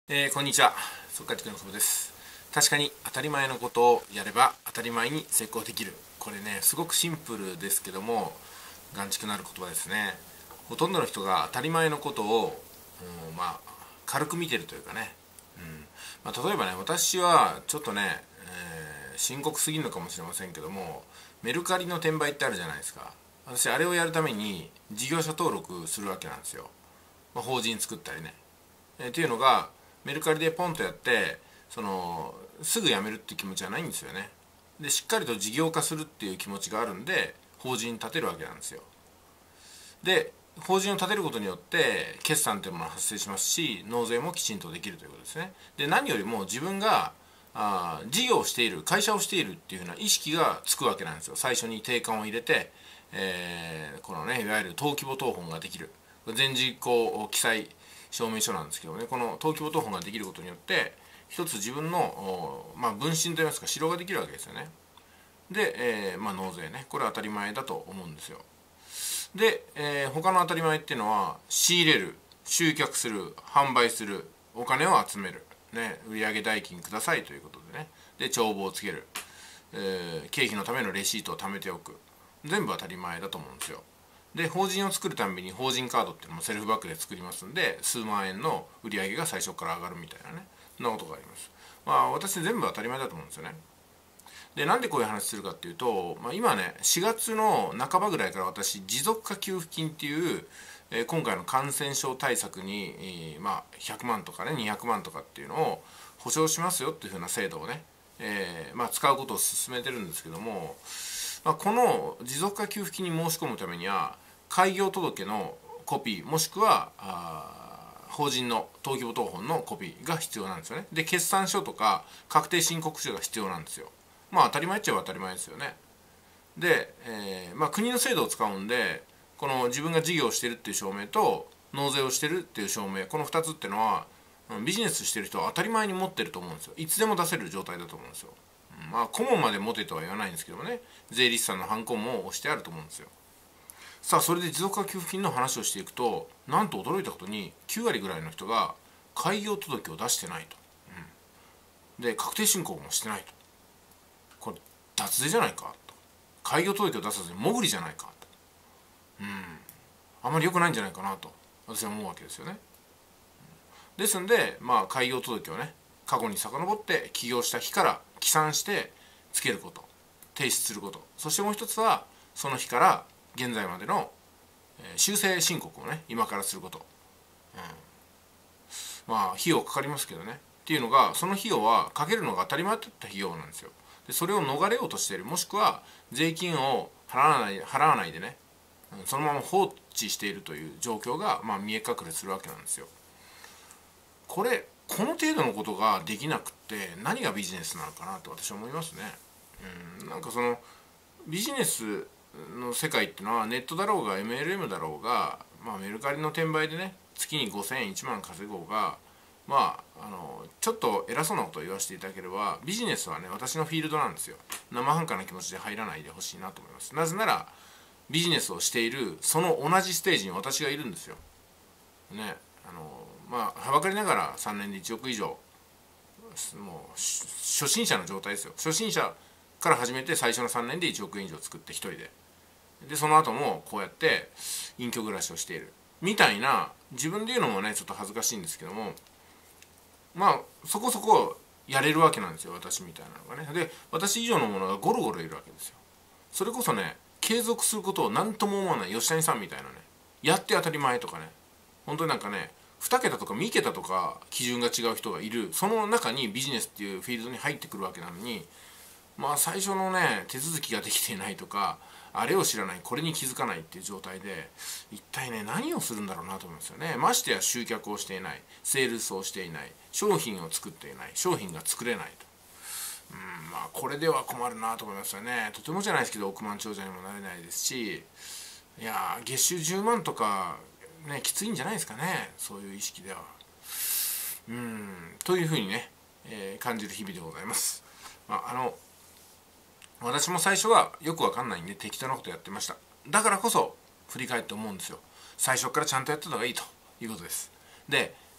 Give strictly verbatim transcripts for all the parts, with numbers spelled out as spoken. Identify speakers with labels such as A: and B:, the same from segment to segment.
A: えー、こんにちは。速稼塾の久保です。確かに当たり前のことをやれば当たり前に成功できる。これね、すごくシンプルですけども、眼蓄のある言葉ですね。ほとんどの人が当たり前のことを、うん、まあ、軽く見てるというかね。うんまあ、例えばね、私はちょっとね、えー深刻すぎるのかもしれませんけども、メルカリの転売ってあるじゃないですか。私、あれをやるために事業者登録するわけなんですよ。まあ、法人作ったりね。えーっていうのが、メルカリでポンとやってそのすぐ辞めるっていう気持ちはないんですよね。でしっかりと事業化するっていう気持ちがあるんで法人立てるわけなんですよ。で法人を立てることによって決算というものが発生しますし、納税もきちんとできるということですね。で何よりも自分があ事業をしている、会社をしているっていうふうな意識がつくわけなんですよ。最初に定款を入れて、えーこのねいわゆる登記簿謄本ができる、全実行記載証明書なんですけどね、この登記簿謄本ができることによって一つ自分の、まあ、分身といいますか城ができるわけですよね。で、えーまあ、納税ね、これは当たり前だと思うんですよ。で、えー他の当たり前っていうのは仕入れる、集客する、販売する、お金を集める、ね、売上代金くださいということでね、で帳簿をつける、えー経費のためのレシートを貯めておく、全部当たり前だと思うんですよ。で法人を作るために法人カードっていうのもセルフバックで作りますんで、数万円の売り上げが最初から上がるみたいなね、そんなことがあります。まあ私全部当たり前だと思うんですよね。でなんでこういう話するかっていうと、まあ、今ねしがつの半ばぐらいから私持続化給付金っていう、えー今回の感染症対策に、えーまあ、ひゃくまんとかねにひゃくまんとかっていうのを保証しますよっていうふうな制度をね、えーまあ、使うことを進めてるんですけども、まあ、この持続化給付金に申し込むためには開業届のコピーもしくは法人の登記簿謄本のコピーが必要なんですよね。で決算書とか確定申告書が必要なんですよ。まあ当たり前っちゃ当たり前ですよね。で、えーまあ、国の制度を使うんで、この自分が事業をしてるっていう証明と納税をしてるっていう証明、このふたつっていうのはビジネスしてる人は当たり前に持ってると思うんですよ。いつでも出せる状態だと思うんですよ。まあ顧問まで持てとは言わないんですけどもね、税理士さんのハンコも押してあると思うんですよ。さあそれで持続化給付金の話をしていくと、なんと驚いたことにきゅうわりぐらいの人が開業届を出してないと、うん、で確定申告もしてないと、これ脱税じゃないかと、開業届を出さずに潜りじゃないかと、うん、あまり良くないんじゃないかなと私は思うわけですよね。ですんで、まあ、開業届をね過去に遡って起業した日から起算してつけること、提出すること、そしてもう一つはその日から現在までの修正申告をね今からすること、うん、まあ費用かかりますけどねっていうのが、その費用はかけるのが当たり前だった費用なんですよ。でそれを逃れようとしている、もしくは税金を払わない払わないでねそのまま放置しているという状況が、まあ、見え隠れするわけなんですよ。これこの程度のことができなくって何がビジネスなのかなと私は思いますね。うん、なんかそのビジネスの世界っていうのはネットだろうが エムエルエム だろうが、まあ、メルカリの転売でね月にごせんえんいちまん稼ごうが、まああのちょっと偉そうなことを言わせていただければ、ビジネスはね私のフィールドなんですよ。生半可な気持ちで入らないでほしいなと思います。なぜならビジネスをしているその同じステージに私がいるんですよ。ね、あのまあはばかりながらさんねんでいちおく以上、もう初心者の状態ですよ。初心者から始めて最初のさんねんでいちおくえん以上作って一人で、でその後もこうやって隠居暮らしをしているみたいな、自分で言うのもねちょっと恥ずかしいんですけども、まあそこそこやれるわけなんですよ、私みたいなのがね。で私以上のものがゴロゴロいるわけですよ。それこそね継続することを何とも思わない吉谷さんみたいなね、やって当たり前とかね、本当になんかねにけたとかみけたとか基準が違う人がいる、その中にビジネスっていうフィールドに入ってくるわけなのに、まあ最初のね手続きができていないとか、あれを知らない、これに気づかないっていう状態で一体ね何をするんだろうなと思うんですよね。ましてや集客をしていない、セールスをしていない、商品を作っていない、商品が作れないと、うんまあこれでは困るなと思いますよね。とてもじゃないですけど億万長者にもなれないですし、いや月収じゅうまんとかねきついんじゃないですかね、そういう意識では。うんというふうにね、えー感じる日々でございます。まああの私も最初はよくわかんないんで適当なことやってました。だからこそ振り返って思うんですよ。最初からちゃんとやってた方がいいということです。で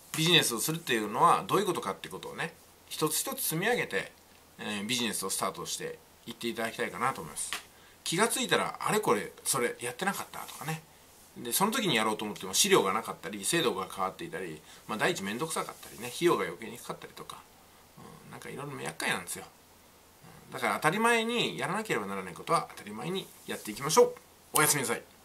A: ビジネスをするっていうのはどういうことかっていうことをね、一つ一つ積み上げて、えー、ビジネスをスタートしていっていただきたいかなと思います。気がついたらあれこれそれやってなかったとかね、でその時にやろうと思っても資料がなかったり制度が変わっていたり、まあ、第一面倒くさかったりね、費用が余計にかかったりとか、うん、なんかいろいろ厄介なんですよ。だから当たり前にやらなければならないことは当たり前にやっていきましょう。おやすみなさい。